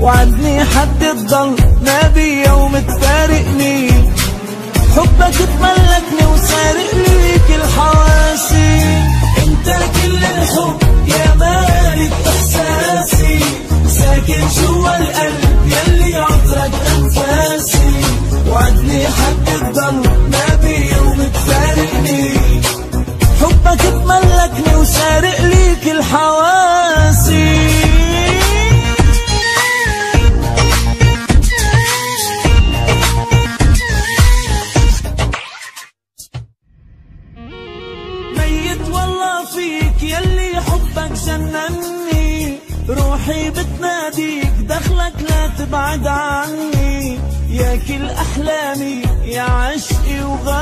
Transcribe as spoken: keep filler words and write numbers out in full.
وعدني حد تضل نبي يوم تفارقني. حبك تملكني وسارق لي كل حواسي. انت كل الحب يا مالك احساسي، ساكن جوا القلب يلي عطرك انفاسي. وعدني حد تضل نبي يوم تفارقني. حبك تملكني وسارق لي كل حواسي. ميت والله فيك يلي حبك جنني. روحي بتناديك دخلك لا تبعد عني. يا كل أحلامي يا عشقي وغالي